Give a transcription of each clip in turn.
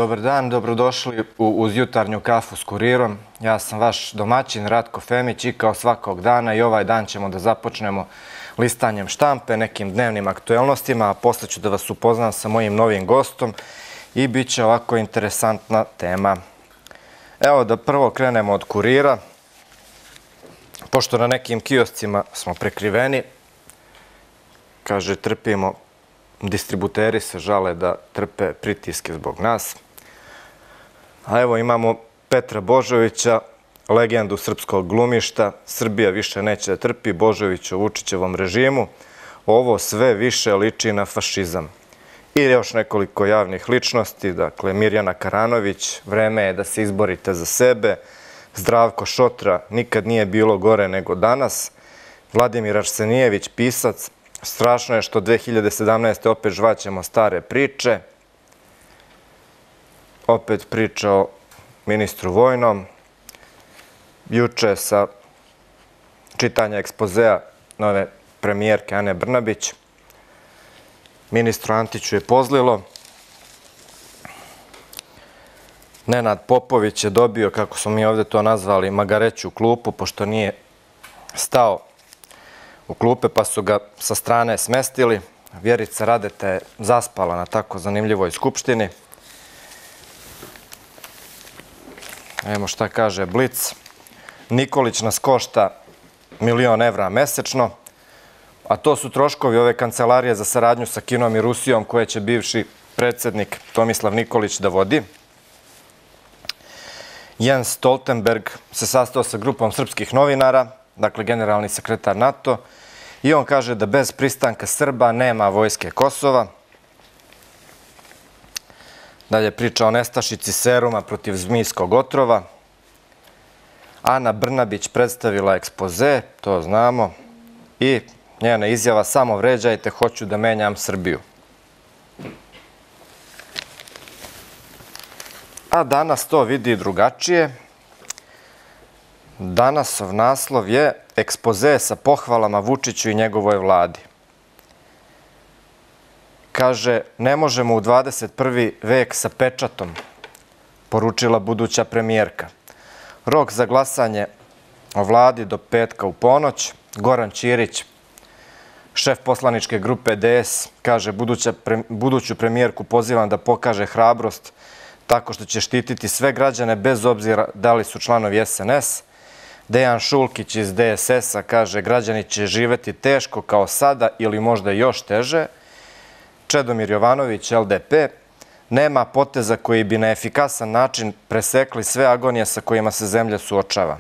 dobar dan, dobrodošli uz jutarnju kafu s Kurirom. Ja sam vaš domaćin Ratko Femić i kao svakog dana i ovaj dan ćemo da započnemo listanjem štampe, nekim dnevnim aktuelnostima, a posle ću da vas upoznam sa mojim novim gostom i bit će ovako interesantna tema. Evo da prvo krenemo od Kurira, pošto na nekim kioscima smo prekriveni, kaže trpimo, distributeri se žale da trpe pritiske zbog nas. A evo imamo Petra Božovića, legendu srpskog glumišta. Srbija više neće da trpi Božović u Vučićevom režimu. Ovo sve više liči na fašizam. I još nekoliko javnih ličnosti, dakle Mirjana Karanović, vreme je da se izborite za sebe. Zdravko Šotra, nikad nije bilo gore nego danas. Vladimir Arsenijević, pisac, strašno je što 2017. opet žvaćemo stare priče. Opet priča o ministru vojnom. Juče sa čitanja ekspozea nove premijerke Ane Brnabić. Ministru Antiću je pozlilo. Nenad Popović je dobio, kako smo mi ovdje to nazvali, magareću klupu, pošto nije stao u klupe, pa su ga sa strane smestili. Vjerica Radeta je zaspala na tako zanimljivoj skupštini. Evo šta kaže Blic. Nikolić nas košta 1.000.000 evra mesečno, a to su troškovi ove kancelarije za saradnju sa Kinom i Rusijom koje će bivši predsjednik Tomislav Nikolić da vodi. Jens Stoltenberg se sastao sa grupom srpskih novinara, dakle generalni sekretar NATO, i on kaže da bez pristanka Srba nema vojske Kosova. Dalje priča o nestašici seruma protiv zmijskog otrova. Ana Brnabić predstavila ekspoze, to znamo, i njena izjava: samo vređajte, hoću da menjam Srbiju. A danas to vidi drugačije. Danasov naslov je ekspoze sa pohvalama Vučiću i njegovoj vladi. Kaže, ne možemo u 21. vek sa pečatom, poručila buduća premijerka. Rok za glasanje o vladi do petka u ponoć. Goran Ćirić, šef poslaničke grupe DS, kaže, buduću premijerku pozivam da pokaže hrabrost tako što će štititi sve građane bez obzira da li su članovi SNS. Dejan Šulkić iz DSS-a kaže, građani će živeti teško kao sada ili možda još teže. Čedomir Jovanović, LDP, nema poteza koji bi na efikasan način presekli sve agonije sa kojima se zemlja suočava.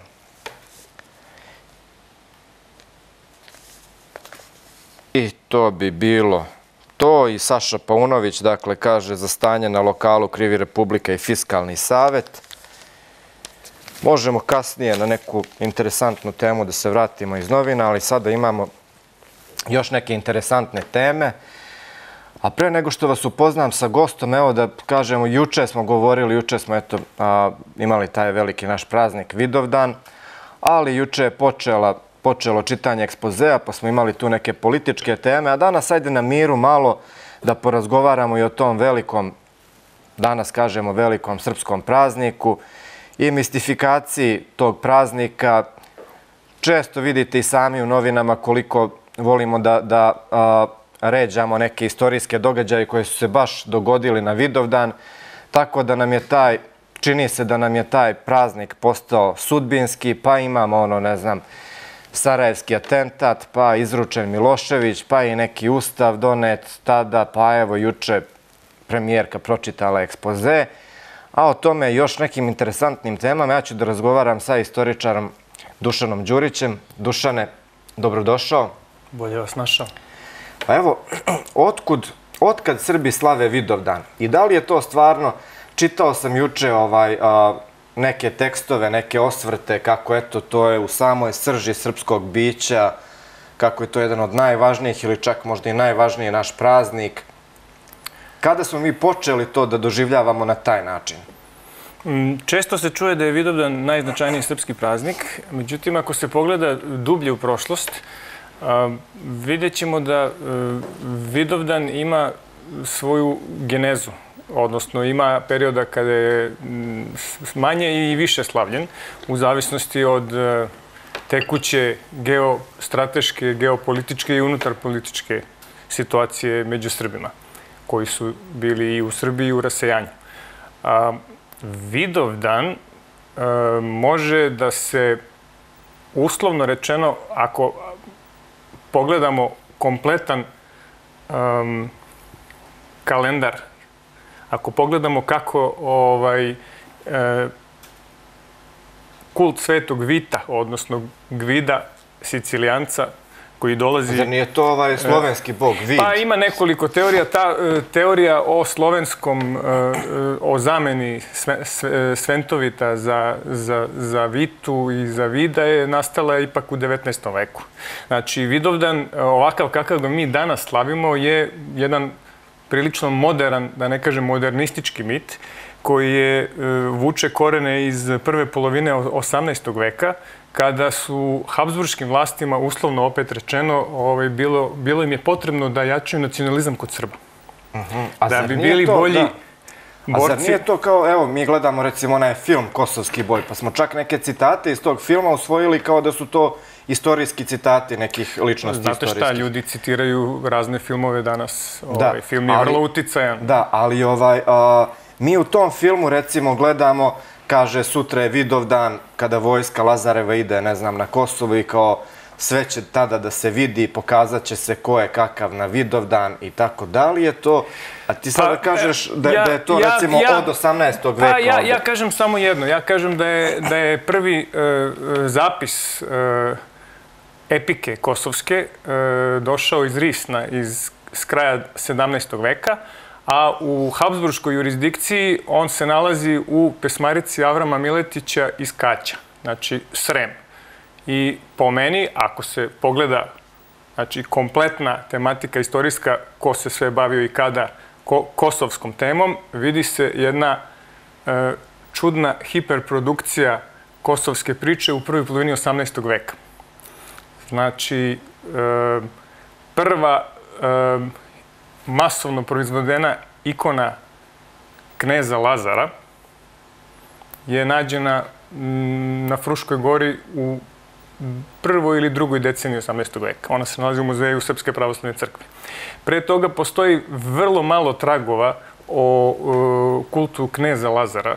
I to bi bilo to. I Saša Paunović, dakle, kaže, za stanje na lokalu krivi Republika i Fiskalni savet. Možemo kasnije na neku interesantnu temu da se vratimo iz novina, ali sada imamo još neke interesantne teme. A pre nego što vas upoznam sa gostom, evo da kažemo, juče smo govorili, juče smo imali taj veliki naš praznik Vidovdan, ali juče je počelo čitanje ekspozea, pa smo imali tu neke političke teme, a danas ajde na miru malo da porazgovaramo i o tom velikom, danas kažemo velikom srpskom prazniku i mistifikaciji tog praznika. Često vidite i sami u novinama koliko volimo da ređamo neke istorijske događaje koje su se baš dogodili na Vidovdan, tako da nam je čini se da nam je taj praznik postao sudbinski, pa imamo ne znam, sarajevski atentat, pa izručen Milošević, pa i neki ustav donet tada, pa evo juče premijerka pročitala ekspoze, a o tome još nekim interesantnim temama ja ću da razgovaram sa istoričarom Dušanom Đurićem. Dušane, dobrodošao. Bolje vas našao. Pa evo, otkad Srbi slave Vidovdan? I da li je to stvarno, čitao sam juče neke tekstove, neke osvrte, kako eto, to je u samoj srži srpskog bića, kako je to jedan od najvažnijih ili čak možda i najvažniji naš praznik. Kada smo mi počeli to da doživljavamo na taj način? Često se čuje da je Vidovdan najznačajniji srpski praznik, međutim, ako se pogleda dublje u prošlost, vidjet ćemo da Vidovdan ima svoju genezu. odnosno ima perioda kada je manje i više slavljen, u zavisnosti od tekuće geostrateške, geopolitičke i unutarpolitičke situacije među Srbima, koji su bili i u Srbiji i u rasejanju. Vidovdan može da se, uslovno rečeno, ako pogledamo kompletan kalendar, ako pogledamo kako kult Svetog Vita, odnosno Gvida Sicilijanca, koji dolazi... Zar nije to slovenski bog, Vid? Pa ima nekoliko teorija. Ta teorija o slovenskom, o zameni Sventovita za Vitu i za Vida je nastala ipak u 19. veku. Znači, Vidovdan, ovakav kakav ga mi danas slavimo, je jedan prilično modern, da ne kažem modernistički mit, koji je vuče korene iz prve polovine 18. veka, kada su Habsburškim vlastima, uslovno opet rečeno, bilo im je potrebno da jačaju nacionalizam kod Srba. Da bi bili bolji borci. A zar nije to kao, evo, mi gledamo recimo onaj film Kosovski boj, pa smo čak neke citate iz tog filma usvojili kao da su to istorijski citati nekih ličnosti istorijskih. Znate šta, ljudi citiraju razne filmove danas. Film je vrlo uticajan. Da, ali mi u tom filmu recimo gledamo, kaže, sutra je Vidovdan, kada vojska Lazareva ide, ne znam, na Kosovo i kao sve će tada da se vidi, pokazat će se ko je kakav na Vidovdan i tako. Da li je to, a ti sada kažeš da je to recimo od 18. veka? Ja kažem samo jedno. Ja kažem da je prvi zapis epike kosovske došao iz Risna, s kraja 17. veka, a u Habsburškoj jurisdikciji on se nalazi u pesmarici Avrama Miletića iz Kaća, znači Srem. I po meni, ako se pogleda, znači, kompletna tematika istorijska, ko se sve bavio i kada kosovskom temom, vidi se jedna čudna hiperprodukcija kosovske priče u prvoj polovini 18. veka. Znači, prva masovno proizvodena ikona kneza Lazara je nađena na Fruškoj gori u prvoj ili drugoj deceniji 18. veka. Ona se nalazi u muzeju Srpske pravoslavne crkve. Pre toga postoji vrlo malo tragova o kultu kneza Lazara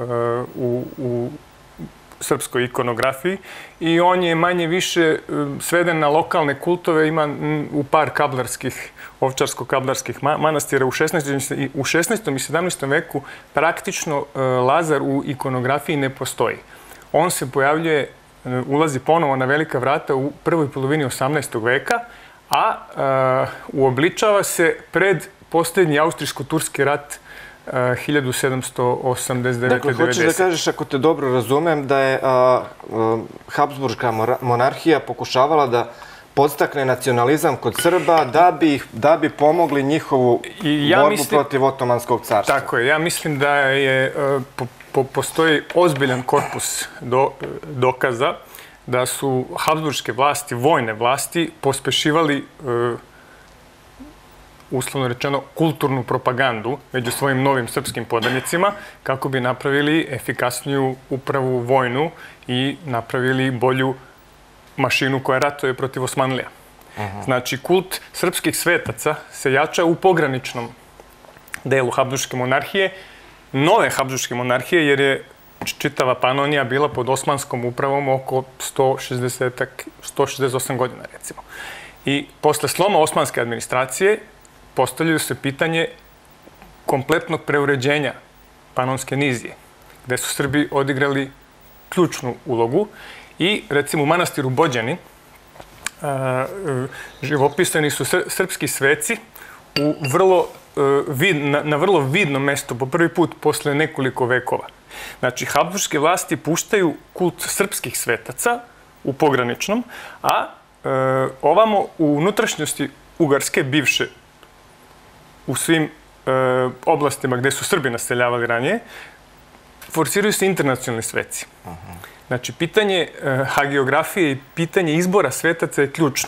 u srpskoj ikonografiji i on je manje više sveden na lokalne kultove, ima u par kablarskih, ovčarsko-kablarskih manastira. U 16. i 17. veku praktično Lazar u ikonografiji ne postoji. On se pojavljuje, ulazi ponovo na velika vrata u prvoj polovini 18. veka, a uobličava se pred posljednji austrijsko-turski rat 1789-90. Dakle, hoćeš da kažeš, ako te dobro razumem, da je Habsburška monarhija pokušavala da podstakne nacionalizam kod Srba da bi pomogli njihovu borbu protiv Otomanskog carstva. Tako je. Ja mislim da postoji ozbiljan korpus dokaza da su Habsburške vlasti, vojne vlasti, pospešivali uslovno rečeno, kulturnu propagandu među svojim novim srpskim podanicima kako bi napravili efikasniju upravu vojnu i napravili bolju mašinu koja ratuje protiv Osmanlija. Znači, kult srpskih svetaca se jača u pograničnom delu Habsburške monarhije, nove Habsburške monarhije, jer je čitava Panonija bila pod osmanskom upravom oko 168 godina, recimo. I posle sloma osmanske administracije postavljaju se pitanje kompletnog preuređenja Panonske nizije, gde su Srbi odigrali ključnu ulogu i, recimo, u manastiru Bođani živopisani su srpski sveci na vrlo vidnom mestu, po prvi put posle nekoliko vekova. Znači, Habsburške vlasti puštaju kult srpskih svetaca u pograničnom, a ovamo u unutrašnjosti Ugarske, bivše, u svim oblastima gde su Srbi naseljavali ranije, forsiraju se internacionalni sveci. Znači, pitanje hagiografije i pitanje izbora svetaca je ključno.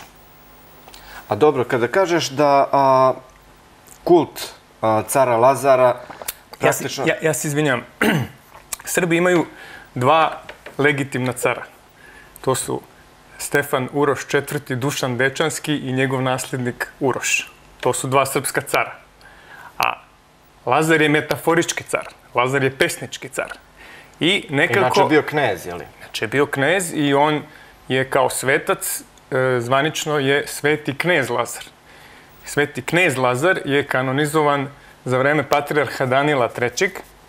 A dobro, kada kažeš da kult cara Lazara praktično... Ja se izvinjam. Srbi imaju dva legitimna cara. To su Stefan Uroš IV, Dušan Dečanski i njegov nasljednik Uroš. To su dva srpska cara. A Lazar je metaforički car. Lazar je pesnički car. I nekako... Inače je bio knez, je li? Inače je bio knez i on je kao svetac, zvanično je sveti knez Lazar. Sveti knez Lazar je kanonizovan za vreme patrijarha Danila III,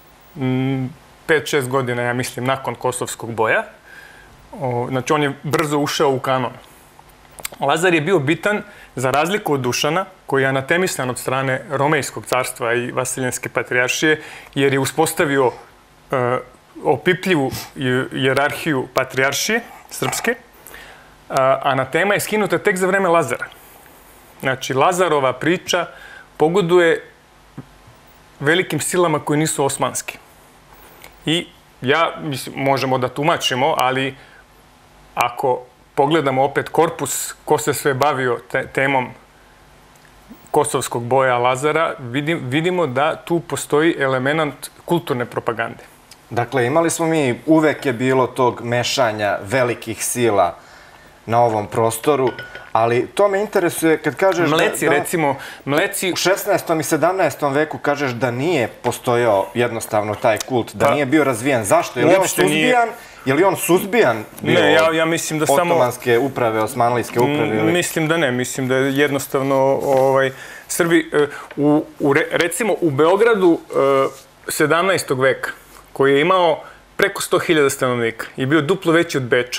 5-6 godina, ja mislim, nakon Kosovskog boja. Znači, on je brzo ušao u kanon. Lazar je bio bitan za razliku od Dušana, koji je anatemisan od strane Romejskog carstva i Vasiljenske patrijaršije, jer je uspostavio opipljivu hijerarhiju patrijaršije srpske. Anatema je skinuta tek za vreme Lazara. Znači, Lazarova priča pogoduje velikim silama koji nisu osmanski. I mislim, možemo da tumačimo, ali ako pogledamo opet korpus ko se sve bavio temom kosovskog boja Lazara, vidimo da tu postoji element kulturne propagande. Dakle, imali smo mi, uvek je bilo tog mešanja velikih sila na ovom prostoru, ali to me interesuje kad kažeš Mleci, recimo, Mleci... U 16. i 17. veku kažeš da nije postojao jednostavno taj kult, da nije bio razvijan. Zašto? Je li on suzbijan bio ja mislim da samo... otomanske uprave, osmanlijske uprave? Mislim da ne. Mislim da je jednostavno Srbi... Recimo, u Beogradu 17. veka, koji je imao preko 100.000 stanovnika i bio duplo veći od Beča,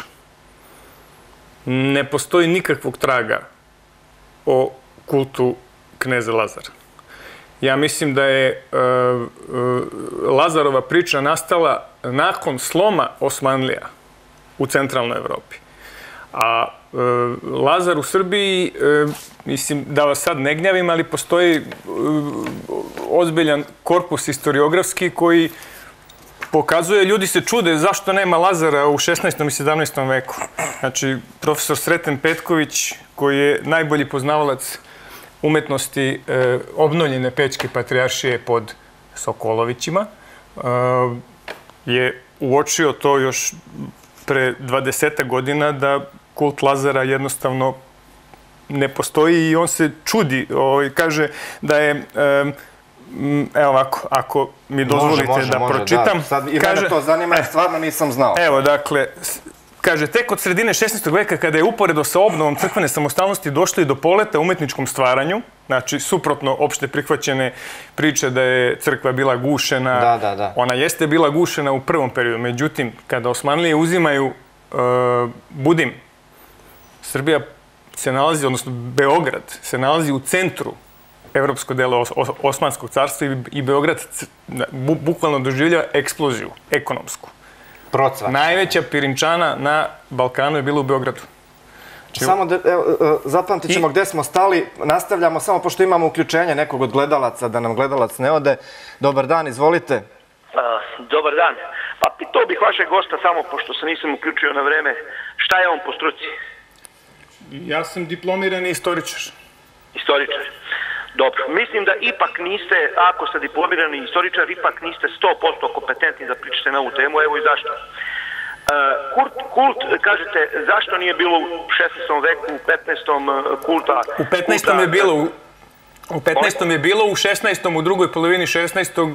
ne postoji nikakvog traga o kultu kneza Lazara. Ja mislim da je Lazarova priča nastala nakon sloma Osmanlija u centralnoj Evropi. A Lazar u Srbiji, mislim da vas sad ne gnjavim, ali postoji ozbiljan korpus historiografski koji pokazuje, ljudi se čude zašto nema Lazara u 16. i 17. veku. Znači, profesor Sreten Petković, koji je najbolji poznavalac umetnosti obnovljene Pećke patrijaršije pod Sokolovićima, je uočio to još pre 20 godina da kult Lazara jednostavno ne postoji i on se čudi. Kaže da je... Evo ovako, ako mi dozvolite da pročitam. Sad i mene to zanima, stvarno nisam znao. Evo, dakle, kaže, tek od sredine 16. veka, kada je uporedo sa obnovom crkvene samostalnosti došlo i do poleta umetničkom stvaranju, znači, suprotno opšte prihvaćene priče da je crkva bila gušena, ona jeste bila gušena u prvom periodu, međutim, kada Osmanlije uzimaju Budim, Srbija se nalazi, odnosno Beograd, se nalazi u centru evropsko delo Osmanskog carstva i Beograd bukvalno doživljava eksploziju ekonomsku. Procvat. Najveća pirinčana na Balkanu je bila u Beogradu. Samo da, zapamtit ćemo gde smo stali. Nastavljamo samo pošto imamo uključenje nekog od gledalaca, da nam gledalac ne ode. Dobar dan, izvolite. Dobar dan. Pa pitao bih vašeg gosta samo, pošto se nisam uključio na vreme, šta je on po struci? Ja sam diplomirani istoričar. Istoričar. Dobro, mislim da ipak niste, ako ste diplomirani istoričar, ipak niste 100% kompetentni da pričate na ovu temu, evo i zašto. Kult, kažete, zašto nije bilo u 16. veku, u 15. kulta? U 15. je bilo, u 15. je bilo, u 16. u drugoj polovini 16.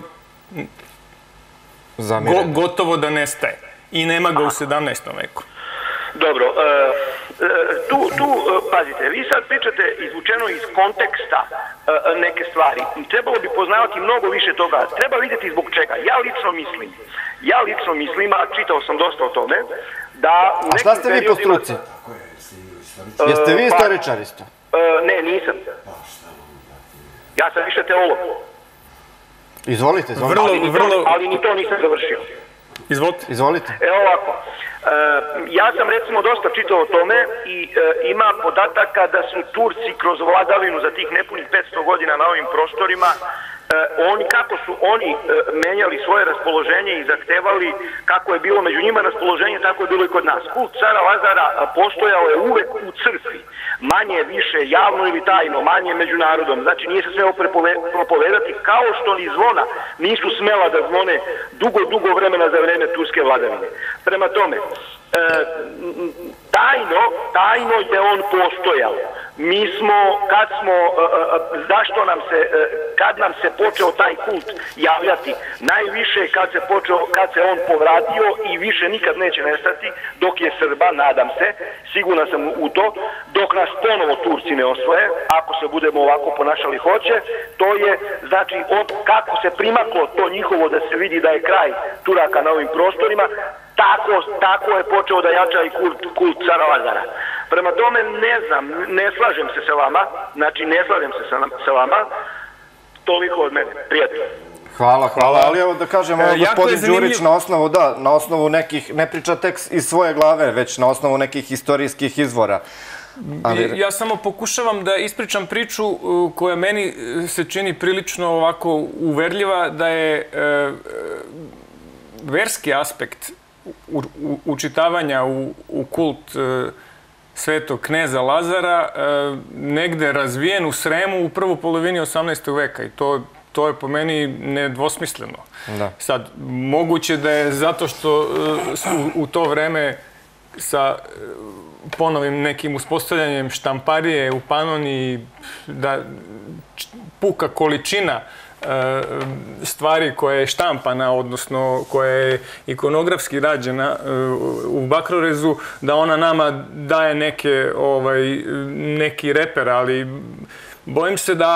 gotovo da nestaje. I nema ga u 17. veku. Dobro, tu, pazite, vi sad pričate izvučeno iz konteksta neke stvari. Trebalo bi poznavati mnogo više toga. Treba vidjeti zbog čega. Ja lično mislim, a čitao sam dosta o tome, da... A šta ste vi po struci? Jeste vi istoričar isto? Ne, nisam. Ja sam više teolog. Izvolite. Ali ni to nisam završio. Izvolite. Evo ovako. Ja sam recimo dosta čitao o tome i ima podataka da su Turci kroz vladavinu za tih nepunih 500 godina na ovim prostorima kako su oni menjali svoje raspoloženje i zahtevali kako je bilo među njima raspoloženje, tako je bilo i kod nas. Kult cara Lazara postojao je uvek u crkvi, manje više javno ili tajno, manje među narodom. Znači nije se smelo propovedati, kao što ni zvona nisu smela da zvone dugo vremena za vreme turske vladavine. Prema tome, tajno je on postojao. Mi smo, kad nam se počeo taj kult javljati, najviše kad se on povratio i više nikad neće nestati, dok je Srba, nadam se, sigurno sam u to, dok nas ponovo Turci ne osvoje, ako se budemo ovako ponašali hoće, to je, znači, kako se primaklo to njihovo da se vidi da je kraj Turaka na ovim prostorima, tako je počeo da jača i kult cara Lazara. Prema tome, ne znam, ne slažem se sa vama, sa vama, toliko od mene, prijatelj. Hvala, ali evo da kažem, gospodin Đurić na osnovu nekih, ne priča tek iz svoje glave, već na osnovu nekih istorijskih izvora. Ja samo pokušavam da ispričam priču koja meni se čini prilično ovako uverljiva, da je verski aspekt učitavanja u kult svetog kneza Lazara negde razvijen u Sremu u prvoj polovini 18. veka i to je po meni nedvosmisleno. Sad, moguće da je zato što u to vreme sa ponovim nekim uspostavljanjem štamparije u Panoniji, da puka količina stvari koja je štampana, odnosno koja je ikonografski rađena u Bakrorezu, da ona nama daje neki reper, ali bojim se da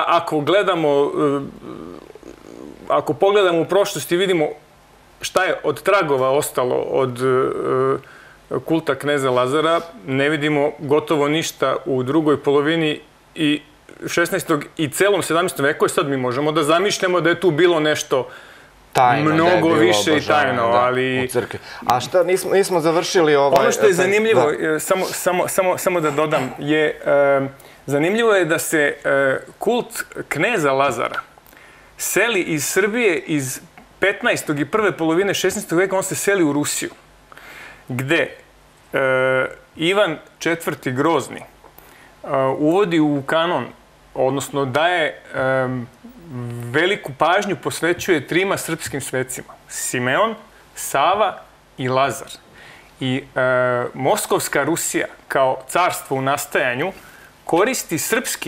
ako pogledamo u prošlost i vidimo šta je od tragova ostalo od kulta kneza Lazara, ne vidimo gotovo ništa u drugoj polovini i 16. i celom 17. veku, i sad mi možemo da zamišljamo da je tu bilo nešto mnogo više i tajno, ali... A šta, nismo završili ovaj... Ono što je zanimljivo, samo da dodam, zanimljivo je da se kult kneza Lazara seli iz Srbije iz 15. i prve polovine 16. veka, on se seli u Rusiju, gde Ivan IV. Grozni uvodi u kanon, odnosno daje veliku pažnju, posvećuje trima srpskim svecima: Simeon, Sava i Lazar. I Moskovska Rusija kao carstvo u nastajanju koristi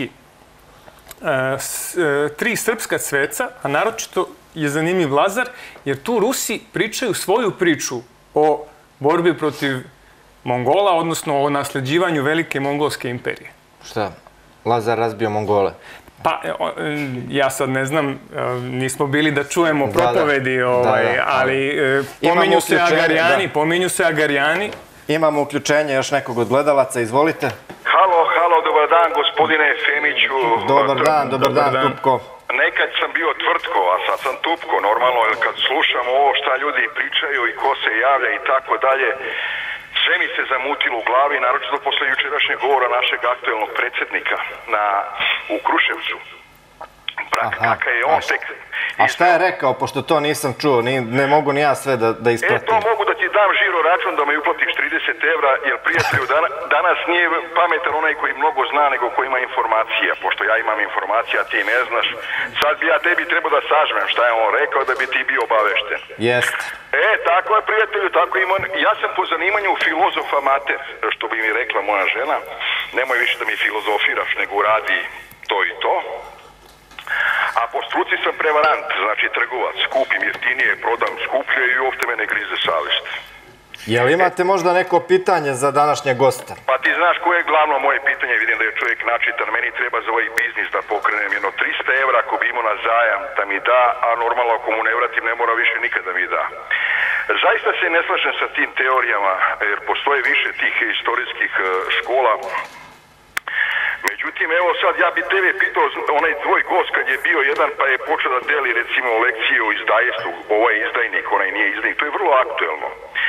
tri srpska sveca, a naročito je zanimljiv Lazar, jer tu Rusi pričaju svoju priču o borbi protiv Mongola, odnosno o nasleđivanju velike mongolske imperije. Šta? Lazar razbio Mongole? Pa, ja sad ne znam, nismo bili da čujemo propovedi, ali pominju se Agarijani. Imamo uključenje još nekog od gledalaca, izvolite. Halo, dobar dan, gospodine Femiću. Dobar dan, Tupko. Nekad sam bio Tvrtko, a sad sam Tupko, normalno, jer kad slušam ovo šta ljudi pričaju i ko se javlja i tako dalje, sve mi se zamutilo u glavi, naročito posle jučerašnjeg govora našeg aktuelnog predsjednika u Kruševcu. Kakav je on tek... A šta je rekao, pošto to nisam čuo, ne mogu ni ja sve da ispratim. To mogu da ti dam žiro račun da me uplatiš 30 evra, jer prijatelju, danas nije pametan onaj koji mnogo zna, nego koji ima informacija, pošto ja imam informacija, ti ne znaš. Sad bi ja tebi trebao da sažmem šta je on rekao, da bi ti bio obavešten. Jest. Tako je, prijatelju, tako ima. Ja sam po zanimanju filozof amater, što bi mi rekla moja žena. Nemoj više da mi filozofiraš, nego radi to i to. A po struci sam prevarant, znači trgovac, kupim jeftinije, prodam skuplje i uopšte me ne grize savjest. Jel imate možda neko pitanje za današnjeg gosta? Pa ti znaš koje je glavno moje pitanje, vidim da je čovjek načitan, meni treba za ovaj biznis da pokrenem jedno 300 evra ako bi imao na zajam da mi da, a normalno ako mu ne vratim ne mora više nikad da mi da. Zaista se ne slažem sa tim teorijama, jer postoje više tih istorijskih škola. Međutim, evo sad ja bi tebe pitao, onaj tvoj gost kad je bio jedan pa je počeo da deli recimo lekcije o izdajstvu, ovaj izdajnik, onaj nije izdajnik, to je vrlo aktuelno.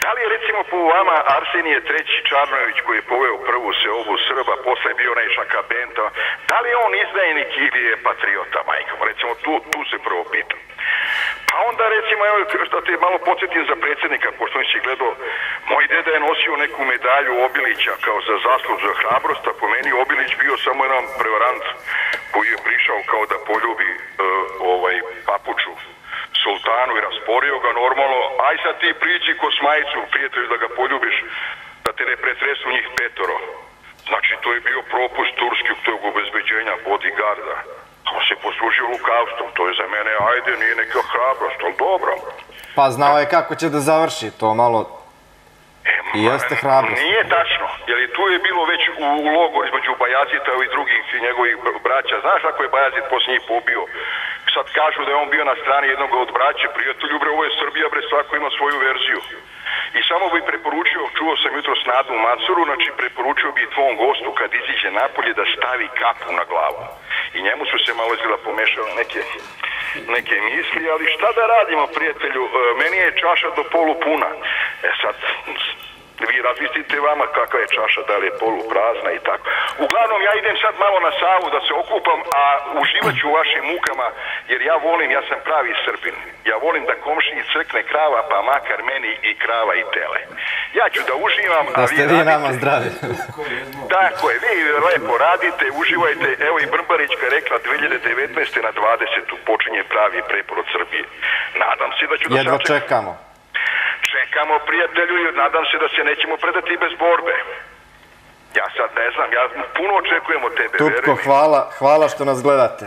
Da li je recimo po vama Arsenije III. Čarnojević koji je poveo prvu seobu Srba, posle je bio onaj Šakabenta, da li je on izdajnik ili je patriota, majkom? Recimo tu se prvo pitam. Pa onda recimo, evo da te malo podsjetim za predsjednika, pošto on si gledao, moj deda je nosio neku medalju Obilića kao za zaslug za hrabrost, a po meni Obilić bio samo jedan prevarant koji je prišao kao da poljubi papuču sultanu i rasporio ga normalno, aj sad ti priđi ko Smajicu, prijatelju, da ga poljubiš, da te ne pretresu njih 5. Znači, to je bio propust turskog tog obezbeđenja, bodyguarda. On se poslužio lukavstvom, to je za mene, ajde, nije neka hrabrost, ali dobro. Pa znao je kako će da završi, to malo i jeste hrabrost. Nije tačno, jer tu je bilo već u logoru između Bajazita i drugih njegovih braća. Znaš ako je Bajazit poslije njih pobio? Sad kažu da je on bio na strani jednog od braća, prijatelju, bre, ovo je Srbija, bre, svako ima svoju verziju. I samo bi preporučio, čuo sam jutro s Nadom Macuru, znači preporučio bi tvom gostu kad iziđe napolje da stavi kapu na glavu. I njemu su se malo izgleda pomešale neke misli, ali šta da radimo, prijatelju, meni je čaša do polu puna. Sad, vi razmislite vama kakva je čaša, da li je polu prazna i tako. Uglavnom, ja idem sad malo na Savu da se okupam, a uživat ću u vašim mukama, jer ja sam pravi Srbin. Ja volim da komšiji crkne krava, pa makar meni i krava i tele. Ja ću da uživam, a da ste vi nama zdravi. Tako je, vi lepo radite, uživajte. Evo i Brmbarićka rekla 2019. na 20. počinje pravi preporod Srbije. Nadam se da ću da jedva čekamo. Čekamo, prijatelju, i nadam se da se nećemo predati bez borbe. Ja sad ne znam, ja puno očekujem od tebe. Tupko, hvala što nas gledate.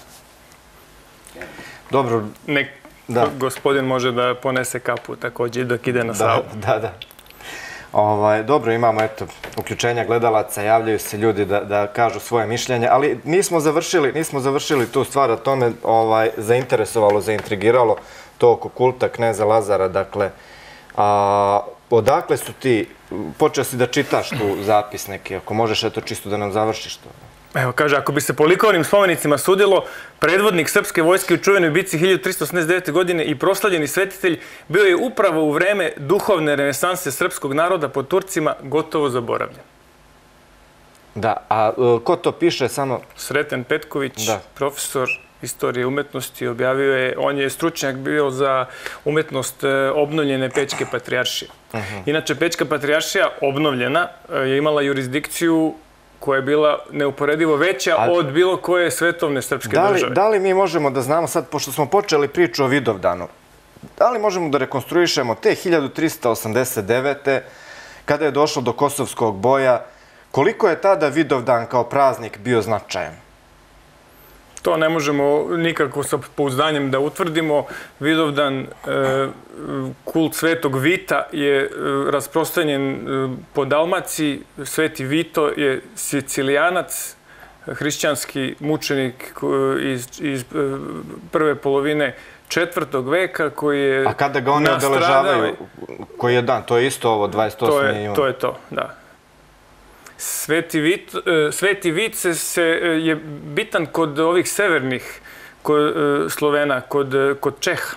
Dobro. Gospodin može da ponese kapu također dok ide na Savu. Da. Dobro, imamo uključenja gledalaca, javljaju se ljudi da kažu svoje mišljenje, ali nismo završili tu stvar, a to me zainteresovalo, zaintrigiralo to oko kulta kneza Lazara, dakle, odakle su ti, počeo si da čitaš tu zapis neki, ako možeš čisto da nam završiš to. Evo, kaže, ako bi se po likovnim spomenicima sudilo, predvodnik srpske vojske u čuvenoj bici 1389. godine i proslavljeni svetitelj bio je upravo u vreme duhovne renesanse srpskog naroda pod Turcima gotovo zaboravljen. Da, a ko to piše samo? Sreten Petković, profesor istorije umetnosti, objavio je, on je stručnjak bio za umetnost obnovljene Pećke patrijaršije. Inače, Pećka patrijaršija obnovljena je imala jurisdikciju koja je bila neuporedivo veća od bilo koje svetovne srpske države. Da li mi možemo da znamo sad, pošto smo počeli priču o Vidovdanu, da li možemo da rekonstruišemo te 1389. kada je došlo do Kosovskog boja, koliko je tada Vidovdan kao praznik bio značajan? To ne možemo nikako sa pouzdanjem da utvrdimo. Vidovdan, kult Svetog Vita je rasprostranjen po Dalmaciji. Sveti Vito je Sicilijanac, hrišćanski mučenik iz prve polovine 4. veka koji je nastradao. A kada ga oni obeležavaju? Koji je dan? To je isto ovo, 28. juna. To je to, da. Sveti Vit je bitan kod ovih severnih Slovena, kod Čeha.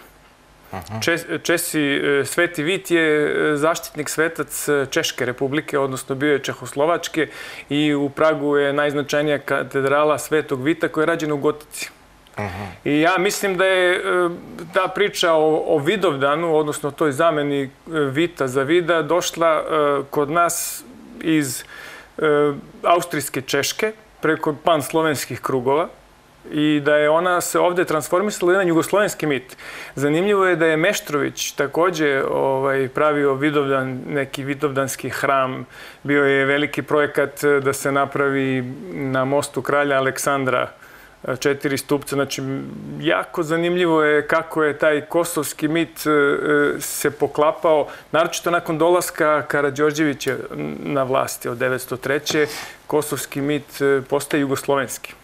Sveti Vit je zaštitnik svetac Češke republike, odnosno bio je Čehoslovačke, i u Pragu je najznačajnija katedrala Svetog Vita koja je rađena u gotici. I ja mislim da je ta priča o Vidovdanu, odnosno toj zameni Vita za Vida, došla kod nas iz austrijske Češke preko panslovenskih krugova i da je ona se ovdje transformisala u jedan jugoslovenski mit. Zanimljivo je da je Meštrović također pravio Vidovdan, neki vidovdanski hram. Bio je veliki projekat da se napravi na mostu kralja Aleksandra 4 stupca. Znači, jako zanimljivo je kako je taj kosovski mit se poklapao, naročito nakon dolaska Karađorđevića na vlasti od 903. Kosovski mit postaje jugoslovenski.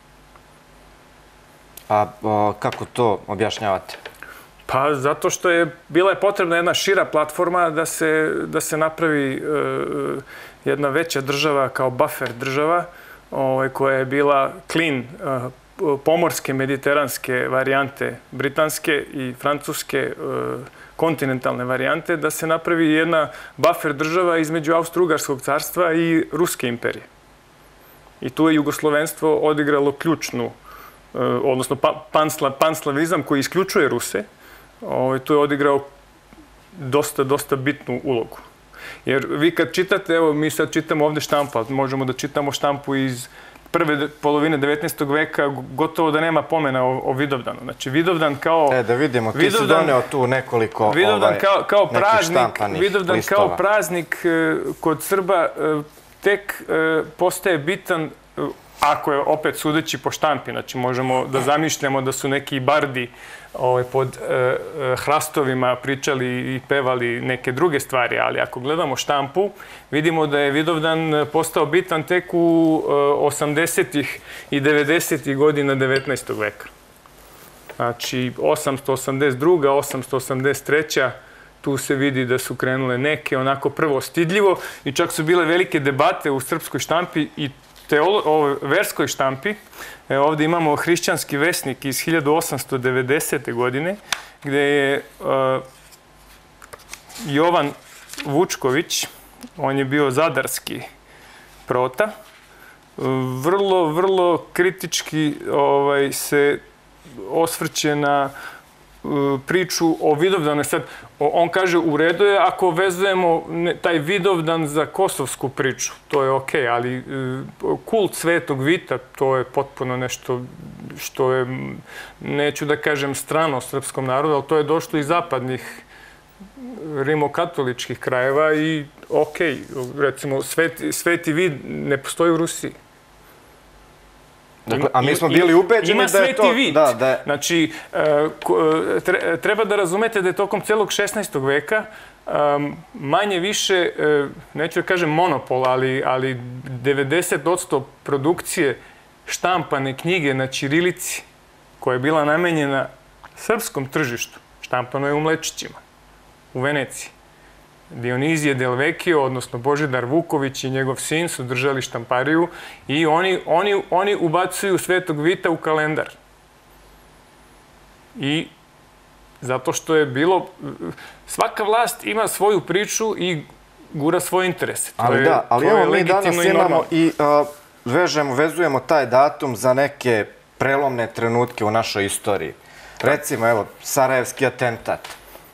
A kako to objašnjavate? Pa zato što je bila potrebna jedna šira platforma da se napravi jedna veća država kao buffer država, koja je bila klin pomorske, mediteranske varijante britanske i francuske kontinentalne varijante, da se napravi jedna buffer država između Austro-Ugarskog carstva i Ruske imperije. I tu je jugoslovenstvo odigralo ključnu, odnosno panslavizam koji isključuje Ruse, tu je odigrao dosta bitnu ulogu. Jer vi kad čitate, evo mi sad čitamo ovde štampu, ali možemo da čitamo štampu iz prve polovine 19. veka, gotovo da nema pomena o Vidovdanu. Znači Vidovdan kao... Da vidimo, ti si doneo tu nekoliko nekih štampanih listova. Vidovdan kao praznik kod Srba tek postaje bitan, ako je opet sudeći po štampi. Znači možemo da zamišljamo da su neki bardi pod hrastovima pričali i pevali neke druge stvari, ali ako gledamo štampu, vidimo da je Vidovdan postao bitan tek u 80. i 90. godina 19. veka. Znači 882. 883. Tu se vidi da su krenule neke onako prvo stidljivo i čak su bile velike debate u srpskoj štampi i verskoj štampi. Ovdje imamo Hrišćanski vesnik iz 1890. godine, gde je Jovan Vučković, on je bio zadarski prota, vrlo kritički se osvrće na priču o Vidovdanu. Sad, on kaže u redu je ako vezujemo taj Vidovdan za kosovsku priču, to je okej, ali kult Svetog Vita, to je potpuno nešto što je, neću da kažem strano srpskom narodu, ali to je došlo iz zapadnih rimokatoličkih krajeva i okej, recimo Sveti Vid ne postoji u Rusiji. Dakle, a mi smo bili ubeđeni da je to... Znači, treba da razumete da je tokom celog 16. veka manje više, neću da kažem monopol, ali 90% produkcije štampane knjige na ćirilici, koja je bila namenjena srpskom tržištu, štampano je u Mlečićima, u Veneciji. Dionizije Del Vecchio, odnosno Božidar Vuković i njegov sin su držali štampariju i oni ubacuju Svetog Vita u kalendar. I zato što je bilo... Svaka vlast ima svoju priču i gura svoje interese. Ali evo mi danas imamo i vezujemo taj datum za neke prelomne trenutke u našoj istoriji. Recimo, evo, Sarajevski atentat.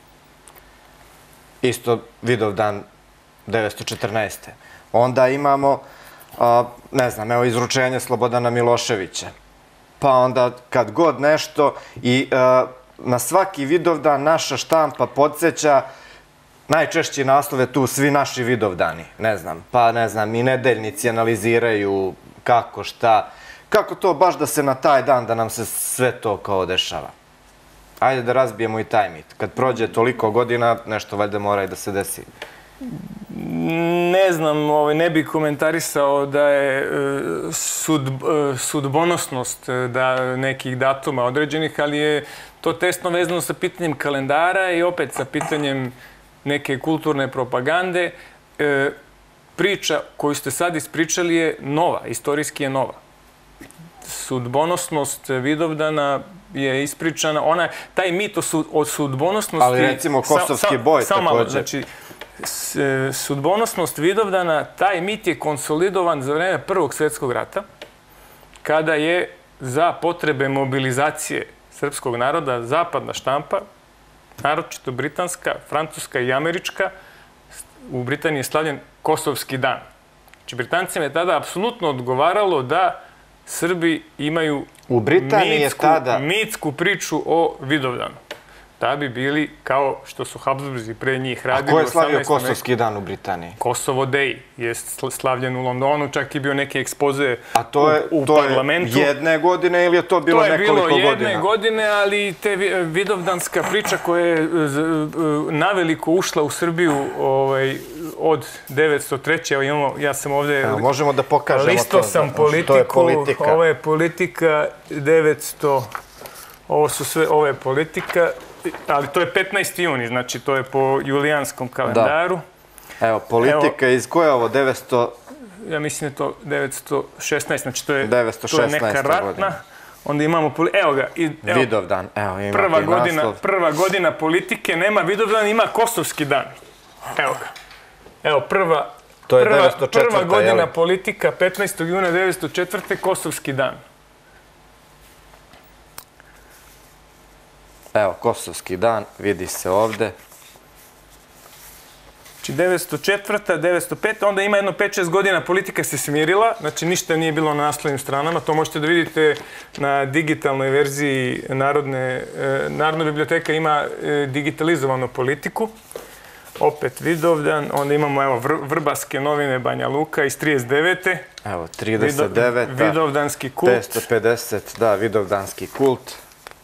Isto Vidovdan 1914. Onda imamo, ne znam, evo, izručenje Slobodana Miloševića. Pa onda kad god nešto i na svaki Vidovdan naša štampa podsjeća, najčešći naslove tu svi naši Vidovdani. Ne znam, pa ne znam, i nedeljnici analiziraju kako, šta, kako to baš da se na taj dan da nam se sve to kao dešava. Ajde da razbijemo i taj mit. Kad prođe toliko godina, nešto valjda mora i da se desi. Ne znam, ne bih komentarisao da je sudbonosnost nekih datuma određenih, ali je to tesno vezano sa pitanjem kalendara i opet sa pitanjem neke kulturne propagande. Priča koju ste sad ispričali je nova, istorijski je nova. Sudbonosnost Vidovdana je ispričana, taj mit o sudbonosnosti... Ali recimo Kosovski boj također. Znači, sudbonosnost Vidovdana, taj mit je konsolidovan za vreme Prvog svjetskog rata, kada je za potrebe mobilizacije srpskog naroda zapadna štampa, naročito britanska, francuska i američka, u Britaniji je slavljen Kosovski dan. Znači, Britancima je tada apsolutno odgovaralo da Srbi imaju mitsku priču o Vidovdanu. Da bi bili kao što su Habsburzi pre njih radili. A ko je slavio Kosovski dan u Britaniji? Kosovo Day je slavljen u Londonu, čak i bio neke ekspoze u parlamentu. A to je jedne godine ili je to bilo nekoliko godina? To je bilo jedne godine, ali te vidovdanska priča koja je naveliko ušla u Srbiju od 903. Ja sam ovdje... Možemo da pokažemo to. Listo sam politiku. Ovo je politika 900... Ovo je politika, ali to je 15. juni, znači to je po julijanskom kalendaru. Evo, politika iz koje je ovo, 900... Ja mislim da je to 916, znači to je 916. neka ratna. Onda imamo, evo ga. Vidovdan, evo imate i naslov. Prva godina politike, nema Vidovdan, ima Kosovski dan. Evo ga. Evo, prva godina politika, 15. juna 1904. Kosovski dan. Evo, Kosovski dan, vidi se ovde. Znači, 904. 905. Onda ima jedno 5-6 godina politika se smirila. Znači, ništa nije bilo na naslovnim stranama. To možete da vidite na digitalnoj verziji Narodna biblioteka ima digitalizovanu politiku. Opet Vidovdan. Onda imamo, evo, Vrbaske novine Banja Luka iz 39. Evo, 39. Vidovdanski kult. 550, da, Vidovdanski kult.